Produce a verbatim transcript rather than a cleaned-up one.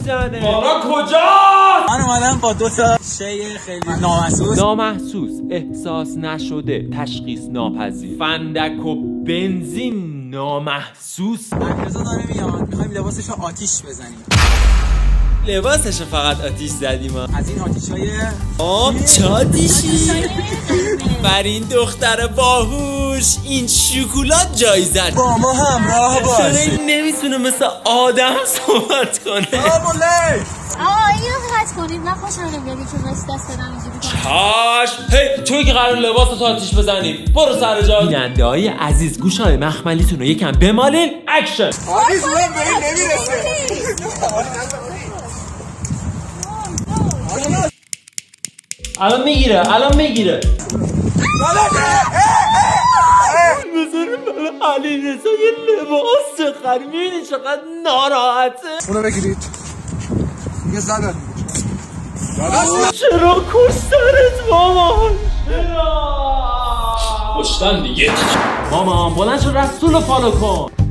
میزنه. بابا کجا؟ من اومدم با دو تا شی خیلی نامحسوس نامحسوس، احساس نشده، تشخیص ناپذیر. فندک و بنزین نامحسوس. علیرضا داره میاد، میخوایم لباسشو آتیش بزنیم. لباسشو فقط آتیش زدیم. از این آتیشای آب چادیشی. بر این دختر باهوش این شکلات جایزه با ما همراه باش. چرا نمیتونه مثل آدم صحبت کنه؟ آقا اینو قطع کنید. من خوشم نمیاد که واسه دست بدم اینجوری کنم. چاش. هی توی که قرار لباس تو آتیش بزنیم برو سر جا. بیننده های عزیز گوشای مخملیتون رو یکم بمالین. اکشن. آتیش من به این نمیرسه. الان میگیره الان میگیره بذاریم برای علیرضا یه لباس بخریم. میبینی چقدر ناراحته. اونو بگیرید یه زدن. چرا کشترت مامان؟ چرا؟ کشتن دیگه. مامان بلند شو رسول رو فالو کن.